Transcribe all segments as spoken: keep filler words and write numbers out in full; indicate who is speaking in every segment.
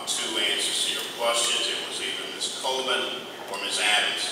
Speaker 1: uh, two answers to your questions. It was either Miz Coleman or Miz Adams.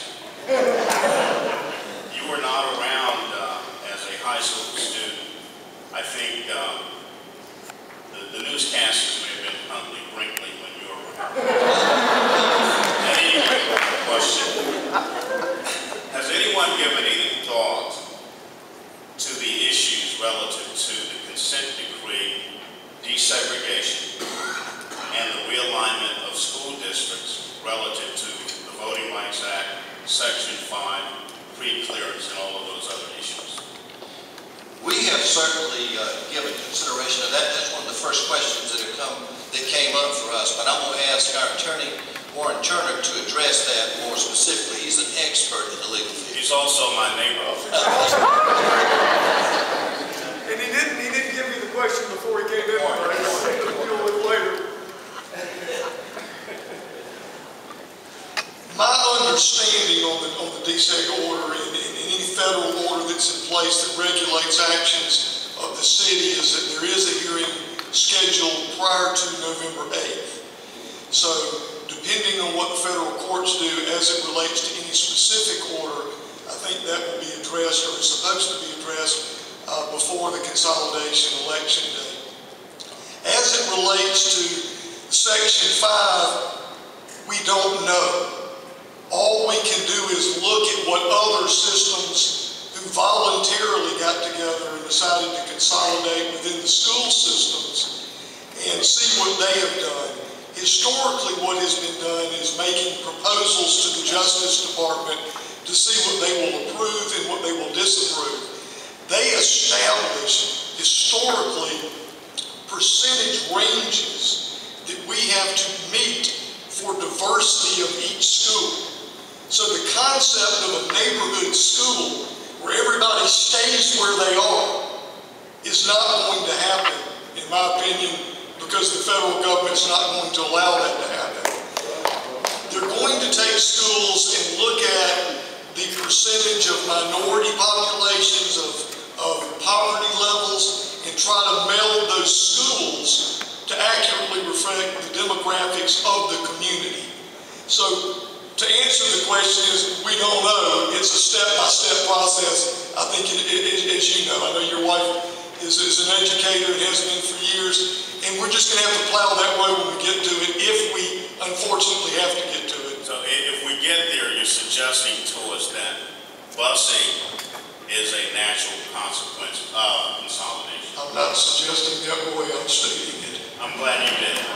Speaker 1: You were not around uh, as a high school student. I think uh, the, the newscasters may have been Huntley Brinkley when you were around. And anyway, question. Has anyone given any thought to the issues relative to the consent decree, desegregation, and the realignment of school districts relative to the Voting Rights Act, Section five, pre-clearance, and all of those other issues?
Speaker 2: We have certainly uh, given consideration of that. That's one of the first questions that have come, that came up for us. But I'm going to ask our attorney, Warren Turner, to address that more specifically. He's an expert in the legal field.
Speaker 1: He's also my neighbor.
Speaker 3: And he didn't, he didn't give me the question before he came in, but I want to deal with later.
Speaker 4: My understanding on the, on the deseg order and, and any federal order that's in place that regulates actions of the city is that there is a hearing scheduled prior to November eighth. So depending on what the federal courts do as it relates to any specific order, I think that will be addressed, or is supposed to be addressed uh, before the consolidation election day. As it relates to Section five, we don't know. All we can do is look at what other systems who voluntarily got together and decided to consolidate within the school systems and see what they have done. Historically, what has been done is making proposals to the Justice Department to see what they will approve and what they will disapprove. They establish historically percentage ranges that we have to meet for diversity of each school. So the concept of a neighborhood school where everybody stays where they are is not going to happen, in my opinion, because the federal government's not going to allow that to happen. They're going to take schools and look at the percentage of minority populations, of, of poverty levels, and try to meld those schools to accurately reflect the demographics of the community. So to answer the question is, we don't know. It's a step-by-step process. I think, it, it, as you know, I know your wife is, is an educator and has been for years, and we're just going to have to plow that road when we get to it, if we unfortunately have to get to it.
Speaker 1: So if we get there, you're suggesting to us that busing is a natural consequence of consolidation.
Speaker 4: I'm not suggesting that way, I'm stating it.
Speaker 1: I'm glad you did.